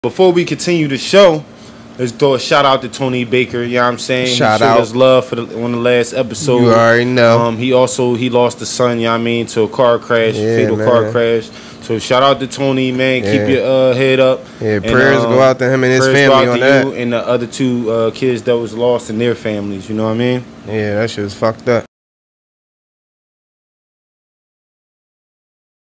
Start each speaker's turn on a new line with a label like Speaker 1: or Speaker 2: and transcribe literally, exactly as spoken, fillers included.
Speaker 1: Before we continue the show, let's throw a shout out to Tony Baker. You know what I'm saying?
Speaker 2: Shout
Speaker 1: he showed
Speaker 2: out.
Speaker 1: us love for the, on the last episode.
Speaker 2: You already know.
Speaker 1: Um, he also he lost a son. You know what I mean? To a car crash,
Speaker 2: Yeah,
Speaker 1: fatal
Speaker 2: man.
Speaker 1: car crash. So shout out to Tony, man.
Speaker 2: Yeah.
Speaker 1: Keep your uh, head up.
Speaker 2: Yeah,
Speaker 1: And,
Speaker 2: prayers
Speaker 1: um,
Speaker 2: go out to him and his
Speaker 1: prayers
Speaker 2: family
Speaker 1: go out
Speaker 2: on
Speaker 1: to
Speaker 2: that.
Speaker 1: you and the other two uh, kids that was lost and their families. You know what I mean?
Speaker 2: Yeah, that shit was fucked up.